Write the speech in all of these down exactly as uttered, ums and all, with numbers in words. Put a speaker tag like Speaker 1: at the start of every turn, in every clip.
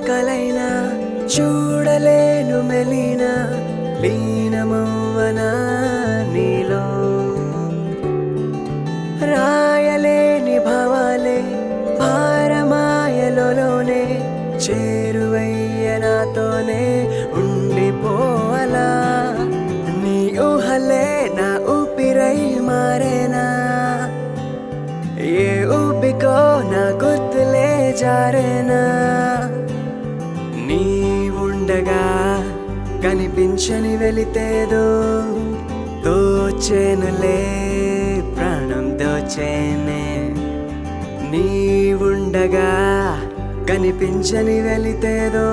Speaker 1: కలైనా చూడలేను మెలినా లీనమవ్వనా నీలో రాయలేని భావాలే భారమాయలోనే చేరువయ్య నాతోనే ఉండిపోవాలా నీ ఊహలే నా ఊపిరై మారేనా ఏ ఊపికో నా గుర్తులే జారేనా నీ ఉండగా కనిపించని వెళితేదో దోచేనులే ప్రాణం దోచేనే నీ ఉండగా కనిపించని వెళితేదో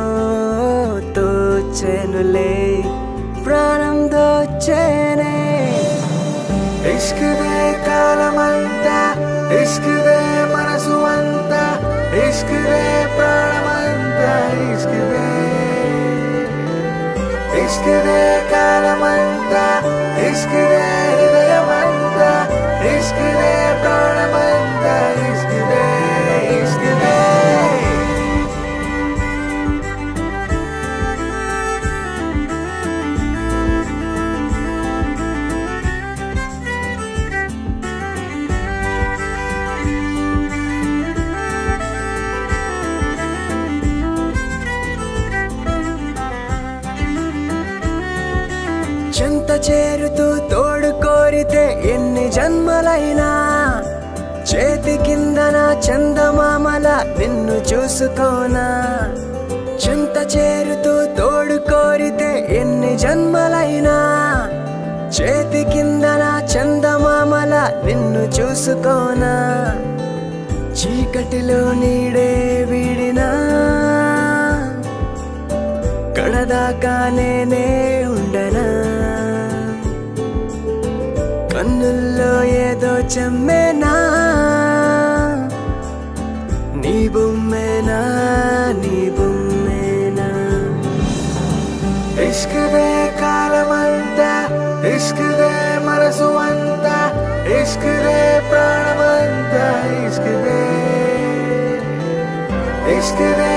Speaker 1: దోచేనులే ప్రాణం దోచేనే ఇష్క్దే కాలమంతా ఇష్క్దే మనసు అంతా ఇష్క్దే ప్రాణమంతా ఇష్క్దే ఇష్క్దే కాలమంతా ఇష్క్దే హృదయమంతా ఇష్క్దే ప్రాణమంతా ఇష్క్దే ఇష్క్దే చెంత చేరుతూ తోడు కోరితే ఎన్ని జన్మలైనా చేతి కిందన చందమామల నిన్ను చూసుకోనా చెంత చేరుతూ తోడు కోరితే ఎన్ని జన్మలైనా చేతి కిందన చందమామల నిన్ను చూసుకోనా చీకటిలో నీడే వీడినా కడదాకా నేనే ఉండనా కన్నుల్లో ఏదో చెమ్మేనా నీ బొమ్మేనా నీ బొమ్మేనా ఇష్క్దే కాలమంతా ఇష్క్దే మనసు అంతా ఇష్క్దే ప్రాణమంతా ఇష్క్దే ఇష్క్దే